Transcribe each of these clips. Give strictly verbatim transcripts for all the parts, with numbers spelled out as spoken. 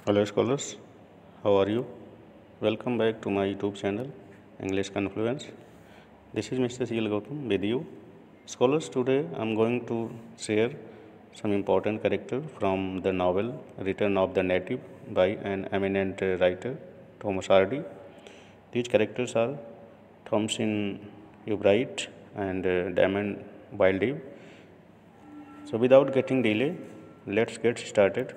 Hello scholars, how are you? Welcome back to my YouTube channel English Confluence. This is Mister C L Gautam with you. Scholars, today I am going to share some important character from the novel Return of the Native by an eminent writer Thomas Hardy. These characters are Thomson Ubright and uh, Damon Wildeve. So without getting delay, let's get started.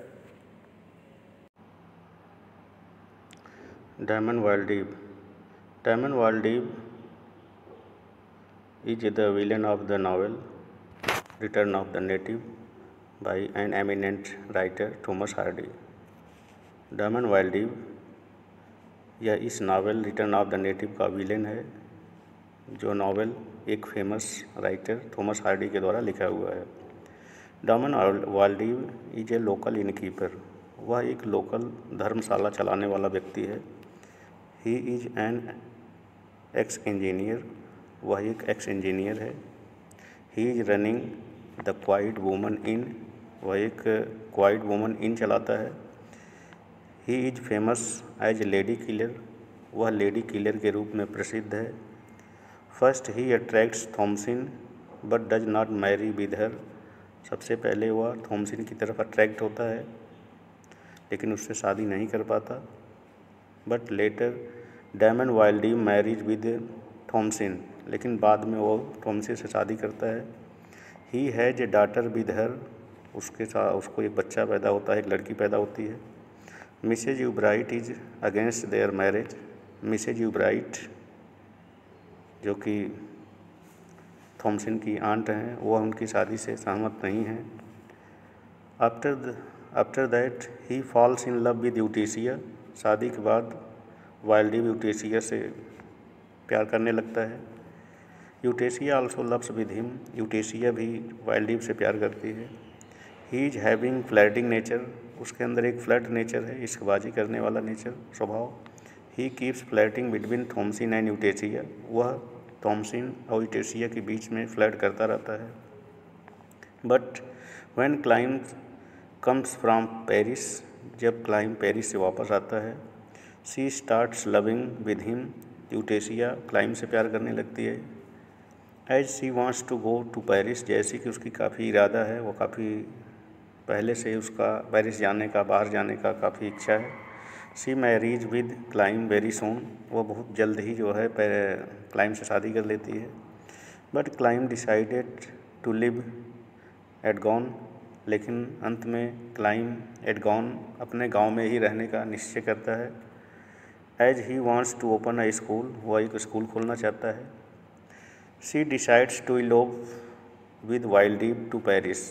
Damon Wildeve. Damon Wildeve is the villain of the novel Return of the Native by an eminent writer Thomas Hardy. Damon Wildeve यह इस novel return of the native का villain है, जो novel एक famous writer Thomas Hardy के द्वारा लिखा हुआ है। Damon Wildeve is a local innkeeper. वह एक लोकल धर्मशाला चलाने वाला व्यक्ति है। He is an ex engineer. वह एक एक्स इंजीनियर है। He is running the quiet woman inn. वह एक क्वाइट वुमन इन चलाता है। He is famous as lady killer. वह लेडी किलर के रूप में प्रसिद्ध है। First he attracts Thomasin but does not marry with her. सबसे पहले वह थॉमसन की तरफ अट्रैक्ट होता है, लेकिन उससे शादी नहीं कर पाता। But later Damon Wildeve marriage with Thomasin. लेकिन बाद में वो थॉमसन से शादी करता है। He has a daughter with her. उसके साथ उसको एक बच्चा पैदा होता है, एक लड़की पैदा होती है। Mrs Yeobright is against their marriage. Mrs Yeobright, जो कि थॉमसन की आंट हैं, वह उनकी शादी से सहमत नहीं हैं। After after that he falls in love with Eustacia. शादी के बाद वाइल्डीव यूटेसिया से प्यार करने लगता है। Eustacia also loves with him. Eustacia भी वाइल्डीव से प्यार करती है। He is having flirting nature. उसके अंदर एक फ्लर्ट नेचर है, इश्कबाजी करने वाला नेचर, स्वभाव। He keeps flirting between Thomasin and Eustacia. वह थॉमसन और यूटेसिया के बीच में फ्लर्ट करता रहता है। But when Clym comes from Paris. जब क्लाइम पेरिस से वापस आता है, she starts loving with him. Eustacia Clym से प्यार करने लगती है। As she wants to go to Paris. जैसे कि उसकी काफ़ी इरादा है, वो काफ़ी पहले से उसका पेरिस जाने का, बाहर जाने का काफ़ी इच्छा है। She marriage with Clym very soon. वो बहुत जल्द ही जो है क्लाइम से शादी कर लेती है। But Clym decided to live at gone. लेकिन अंत में क्लाइम एट गॉन अपने गांव में ही रहने का निश्चय करता है। As he wants to open a school. वह एक स्कूल खोलना चाहता है। She decides to elope with Wildeve to Paris.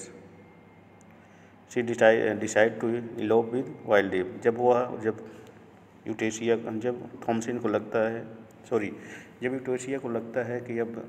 She decide to elope with Wildeve. जब वह जब यूटेसिया जब थॉमसन को लगता है सॉरी जब यूटेसिया को लगता है कि अब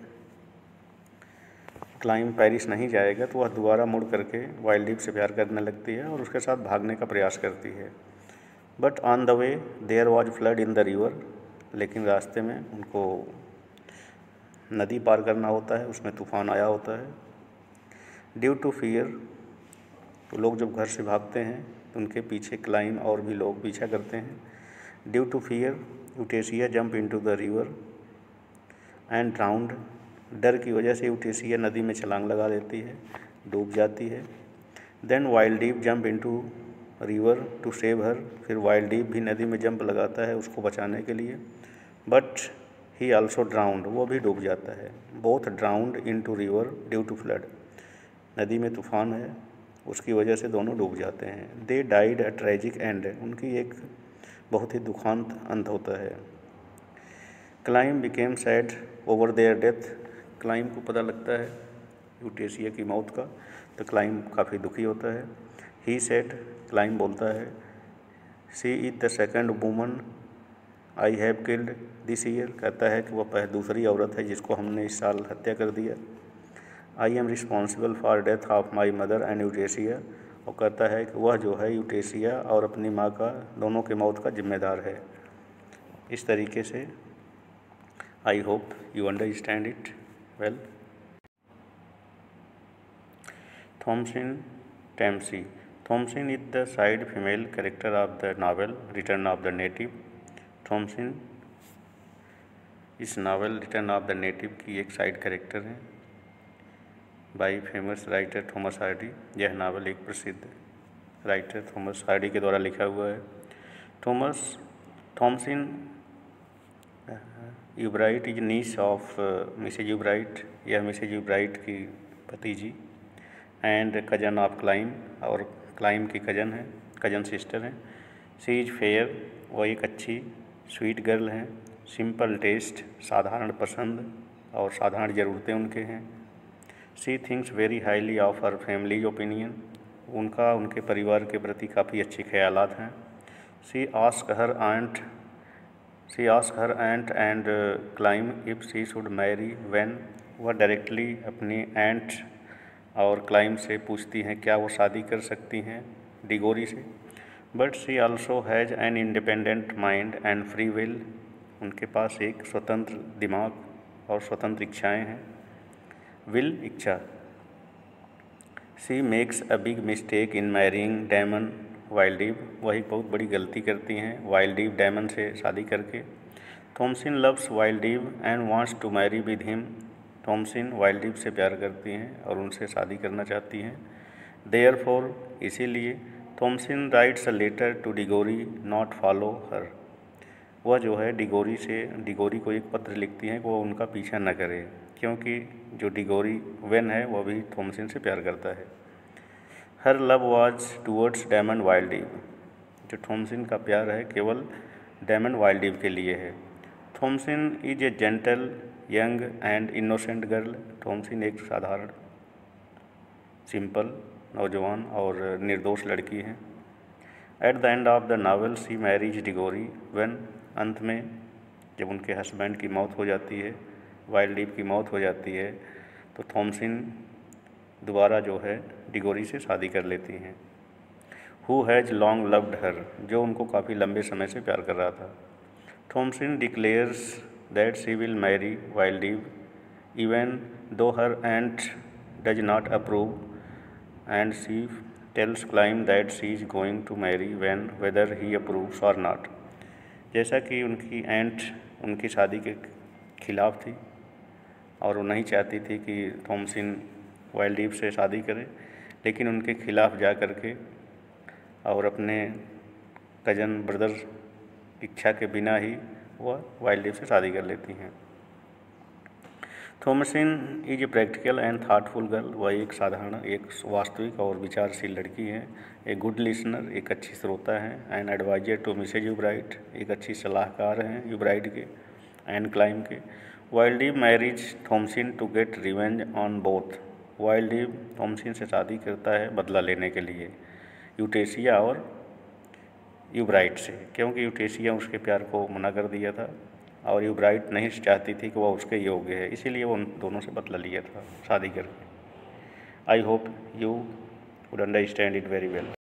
क्लाइम पेरिस नहीं जाएगा, तो वह दोबारा मुड़ करके वाइल्डीव से प्यार करने लगती है और उसके साथ भागने का प्रयास करती है। But on the way there was flood in the river. लेकिन रास्ते में उनको नदी पार करना होता है, उसमें तूफान आया होता है। ड्यू टू फियर, तो लोग जब घर से भागते हैं तो उनके पीछे क्लाइम और भी लोग पीछा करते हैं। Due to fear Eustacia jump into the river and drowned. डर की वजह से यूटेसिया नदी में छलांग लगा देती है, डूब जाती है। Then Wildeve jump into river to save her. फिर वाइल्डीव भी नदी में जंप लगाता है उसको बचाने के लिए। But he also drowned. वो भी डूब जाता है। Both drowned into river due to flood. नदी में तूफान है, उसकी वजह से दोनों डूब जाते हैं। They died a tragic end. उनकी एक बहुत ही दुखांत अंत होता है। Clym became sad over their death. Clym को पता लगता है यूटेसिया की मौत का, तो क्लाइम काफ़ी दुखी होता है। ही सेड, क्लाइम बोलता है, she is the second woman I have killed this year. कहता है कि वह दूसरी औरत है जिसको हमने इस साल हत्या कर दिया। I am responsible for death of my mother and Eustacia. और कहता है कि वह जो है यूटेसिया और अपनी माँ का दोनों के मौत का जिम्मेदार है। इस तरीके से I hope you understand it well. Thomasin Tamsin. Thomasin is the side female character of the novel return of the native. Thomasin इस novel return of the native की एक साइड कैरेक्टर है by famous writer Thomas Hardy. यह novel एक प्रसिद्ध writer Thomas Hardy के द्वारा लिखा हुआ है। Thomas Thomasin Yeobright is niece of Mrs Yeobright. यह मिसेज यूब्राइट की भतीजी एंड कजन ऑफ क्लाइम, और क्लाइम की कजन है, कजन सिस्टर है। शी इज फेयर, वह एक अच्छी स्वीट गर्ल हैं। सिंपल टेस्ट, साधारण पसंद और साधारण ज़रूरतें उनके हैं। She thinks very highly of her family's opinion, उनका उनके परिवार के प्रति काफ़ी अच्छे ख्यालात हैं। She ask her aunt she ask her aunt and Clym if she should marry when, वह डायरेक्टली अपनी आंट और क्लाइम से पूछती हैं क्या वो शादी कर सकती हैं डिगोरी से। But she also has an independent mind and free will, उनके पास एक स्वतंत्र दिमाग और स्वतंत्र इच्छाएं हैं। विल इच्छा। She makes a big mistake in marrying Damon Wildeve, वह एक बहुत बड़ी गलती करती हैं वाइल्डीव डैमन से शादी करके। Thomasin loves Wildeve and wants to marry with him, Thomasin Wildeve से प्यार करती हैं और उनसे शादी करना चाहती हैं। देयरफॉर, इसीलिए Thomasin writes a letter to Diggory not follow her, वह जो है डिगोरी से डिगोरी को एक पत्र लिखती हैं कि वो उनका पीछा न करे, क्योंकि जो डिगोरी वेन है वह भी थॉमसन से प्यार करता है। Her love was towards Damon Wildeve, जो थॉमसन का प्यार है केवल डैमन वाइल्डीव के लिए है। Thomasin is a gentle young and innocent girl, Thomasin एक साधारण सिंपल नौजवान और निर्दोष लड़की है। At the end of the novel she marries Diggory when, अंत में जब उनके हस्बैंड की मौत हो जाती है, वाइल्डीव की मौत हो जाती है, तो थॉमसन दोबारा जो है डिगोरी से शादी कर लेती हैं। Who has long loved her, जो उनको काफ़ी लंबे समय से प्यार कर रहा था। Thomasin declares that she will marry Wildeve even though her aunt does not approve, and she tells Climb that she is going to marry when whether he approves or not। जैसा कि उनकी एंट उनकी शादी के खिलाफ थी और वो नहीं चाहती थी कि थॉमसन वाइल्डीव से शादी करे, लेकिन उनके खिलाफ जा कर के और अपने कजन ब्रदर इच्छा के बिना ही वह वाइल्डीव से शादी कर लेती हैं। Thomasin is a practical and thoughtful girl, वह एक साधारण एक वास्तविक और विचारशील लड़की है। एक गुड लिसनर, एक अच्छी श्रोता है। And advisor to Mrs Yeobright, एक अच्छी सलाहकार हैं यूब्राइट के एंड क्लाइम के। Wildeve marries Thomasin to get revenge on both, Wildeve Thomasin से शादी करता है बदला लेने के लिए यूटेशिया और यूब्राइट से, क्योंकि यूटेशिया उसके प्यार को मना कर दिया था और यूब्राइट नहीं चाहती थी कि वह उसके योग्य है, इसीलिए वो उन दोनों से बदला लिया था शादी करके। I hope you would understand it very well.